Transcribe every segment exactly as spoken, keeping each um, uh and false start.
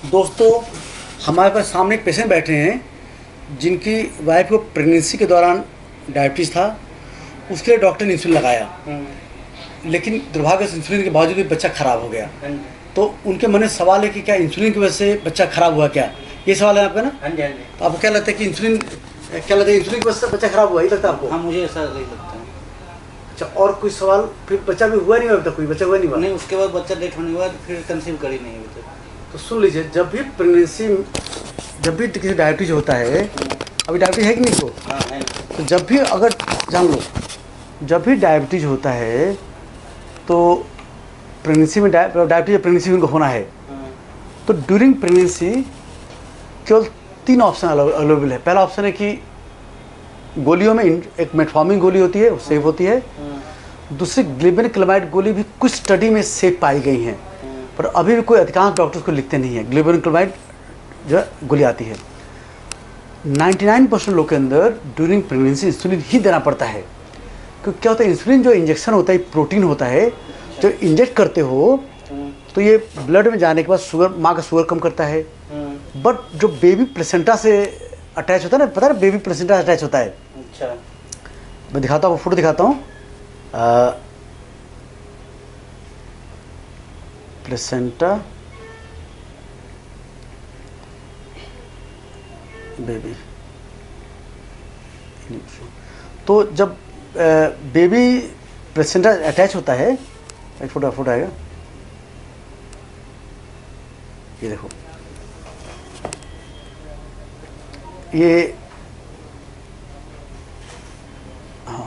दोस्तों, हमारे पास सामने एक पेशेंट बैठे हैं जिनकी वाइफ को प्रेगनेंसी के दौरान डायबिटीज़ था। उसके लिए डॉक्टर ने इंसुलिन लगाया, लेकिन दुर्भाग्य से इंसुलिन के बावजूद भी बच्चा ख़राब हो गया। तो उनके मन में सवाल है कि क्या इंसुलिन की वजह से बच्चा ख़राब हुआ, क्या ये सवाल है आपका ना? हाँ जी, हाँ जी। तो आपको क्या लगता है कि इंसुलिन क्या लगता है इंसुलिन की वजह से बच्चा ख़राब हुआ, ये लगता है आपको? हाँ, मुझे ऐसा नहीं लगता है। अच्छा, और कोई सवाल? फिर बच्चा भी हुआ नहीं अभी तक? कोई बच्चा हुआ नहीं हुआ? नहीं, उसके बाद बच्चा डेथ होने के बाद फिर कंसीव करी नहीं अभी तक। तो सुन लीजिए, जब भी प्रेगनेंसी जब भी किसी डायबिटीज होता है, अभी डायबिटीज है कि नहीं? तो हाँ है। तो जब भी, अगर जान लो, जब भी डायबिटीज होता है तो प्रेगनेंसी में डायबिटीज प्रेगनेंसी उनको होना है, तो ड्यूरिंग प्रेगनेंसी केवल तीन ऑप्शन अवेलेबल है। पहला ऑप्शन है कि गोलियों में एक मेटफॉर्मिन गोली होती है, वो सेफ होती है। दूसरी ग्लिबेनिक्लामाइड गोली भी कुछ स्टडी में सेफ पाई गई हैं, पर अभी भी कोई अधिकांश डॉक्टर्स को लिखते नहीं है। ग्लिबेनिक्लामाइड जो है गोली आती है, निन्यानवे परसेंट लोग के अंदर ड्यूरिंग प्रेगनेंसी इंसुलिन ही देना पड़ता है। क्योंकि क्या होता है, इंसुलिन जो इंजेक्शन होता है प्रोटीन होता है, जो इंजेक्ट करते हो तो ये ब्लड में जाने के बाद शुगर, माँ का शुगर कम करता है। बट जो बेबी प्लेसेंटा से अटैच होता है ना, पता है बेबी प्लेसेंटा अटैच होता है। अच्छा, मैं दिखाता हूँ, फोटो दिखाता हूँ। प्लेसेंटा बेबी, तो जब बेबी प्लेसेंटा अटैच होता है, एक फोटो फोटो आएगा, ये देखो, ये हाँ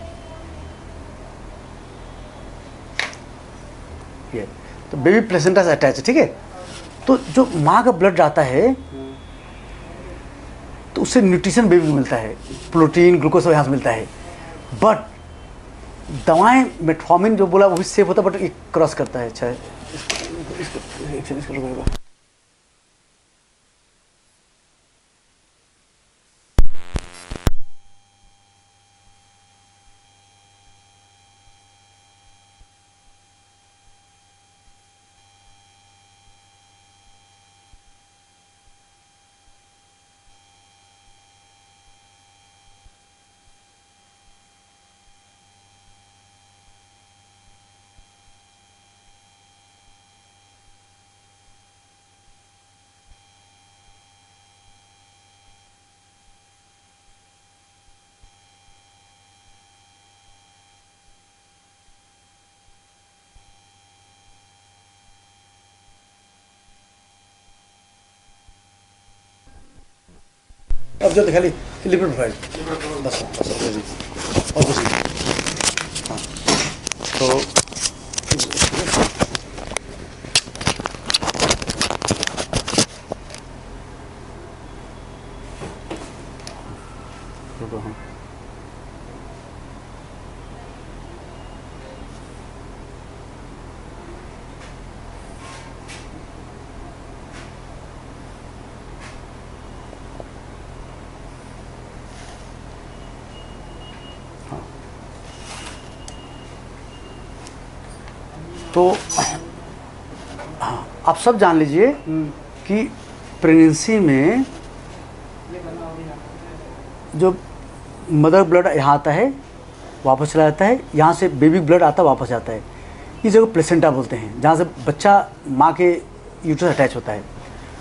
ये तो बेबी प्लेसेंटा से अटैच है, ठीक है। तो जो माँ का ब्लड जाता है तो उससे न्यूट्रिशन बेबी को मिलता है, प्रोटीन, ग्लूकोज सब यहाँ से मिलता है। बट दवाएं मेटफॉर्मिन जो बोला वो भी सेफ होता है, बट ये क्रॉस करता है। अच्छा, इसको इसको इसको अब जो दिखा ली लिपिड प्रोफाइल, बस बस और कुछ नहीं। हाँ, तो तो हाँ, आप सब जान लीजिए कि प्रेगनेंसी में जो मदर ब्लड यहाँ आता है वापस चला जाता है, यहाँ से बेबी ब्लड आता है वापस जाता है। इस जगह प्लेसेंटा बोलते हैं, जहाँ से बच्चा माँ के यूट्रस अटैच होता है।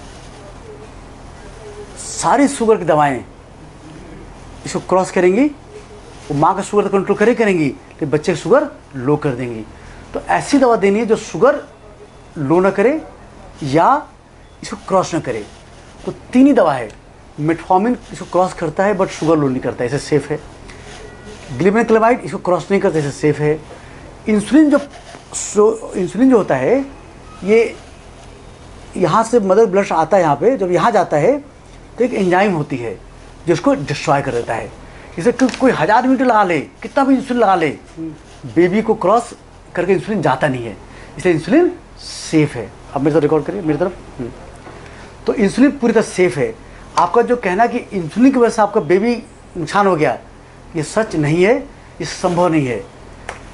सारी शुगर की दवाएं इसको क्रॉस करेंगी, वो माँ का शुगर कंट्रोल करे करेंगी, तो बच्चे की शुगर लो कर देंगी। तो ऐसी दवा देनी है जो शुगर लो ना करे या इसको क्रॉस ना करे। तो तीन ही दवा है। मेटफॉर्मिन इसको क्रॉस करता है बट शुगर लो नहीं करता है, इसे सेफ है। ग्लिबेनिक्लामाइड इसको क्रॉस नहीं करता, इसे सेफ है। इंसुलिन जो इंसुलिन जो होता है, ये यहाँ से मदर ब्लड आता है, यहाँ पे जब यहाँ जाता है तो एक एंजाइम होती है जो इसको डिस्ट्रॉय कर देता है। इसे कोई हज़ार मीटर लगा ले, कितना भी इंसुलिन लगा ले, बेबी को क्रॉस करके इंसुलिन जाता नहीं है, इसलिए इंसुलिन सेफ है। अब मेरे तरफ रिकॉर्ड करिए, मेरी तरफ। तो इंसुलिन पूरी तरह सेफ है। आपका जो कहना कि इंसुलिन की वजह से आपका बेबी नुकसान हो गया, ये सच नहीं है, ये संभव नहीं है।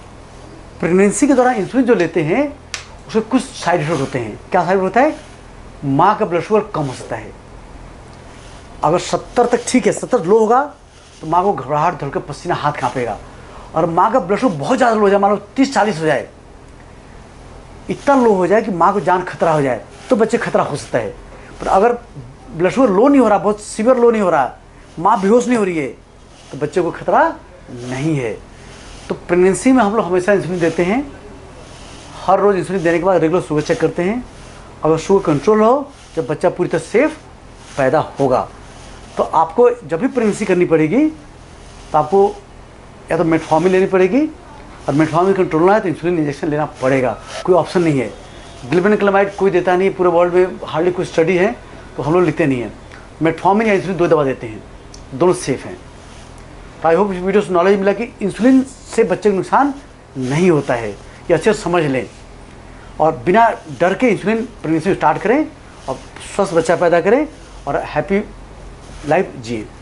प्रेगनेंसी के दौरान इंसुलिन जो लेते हैं उसके कुछ साइड इफेक्ट होते हैं। क्या साइड होता है? माँ का ब्लड शुगर कम हो सकता है। अगर सत्तर तक ठीक है, सत्तर लो होगा तो माँ को घबराहट, धड़के, पसीना, हाथ कांपेगा। और माँ का ब्लड शुगर बहुत ज़्यादा लो हो जाए, मान लो तीस चालीस हो जाए, इतना लो हो जाए कि माँ को जान खतरा हो जाए, तो बच्चे खतरा हो सकता है। पर अगर ब्लड शुगर लो नहीं हो रहा, बहुत सीवियर लो नहीं हो रहा, माँ बेहोश नहीं हो रही है, तो बच्चे को खतरा नहीं है। तो प्रेगनेंसी में हम लोग हमेशा इंसुलिन देते हैं। हर रोज़ इंसुलिन देने के बाद रेगुलर शुगर चेक करते हैं। अगर शुगर कंट्रोल हो, जब बच्चा पूरी तरह सेफ पैदा होगा, तो आपको जब भी प्रेगनेंसी करनी पड़ेगी तो आपको या तो मेटफॉर्मिन लेनी पड़ेगी, और मेटफॉर्मिन कंट्रोल ना है तो इंसुलिन इंजेक्शन लेना पड़ेगा, कोई ऑप्शन नहीं है। ग्लिबेनिक्लामाइड कोई देता नहीं, पूरे वर्ल्ड में हार्डली कोई स्टडी है, तो हम लोग लिखते नहीं हैं। मेटफॉर्मिन या इंसुलिन दो दवा देते हैं, दोनों सेफ हैं। तो आई होप इस वीडियो से नॉलेज मिला कि इंसुलिन से बच्चे को नुकसान नहीं होता है, ये अच्छे से समझ लें, और बिना डर के इंसुलिन प्रेगनेंसी स्टार्ट करें और स्वस्थ बच्चा पैदा करें और हैप्पी लाइफ जिए।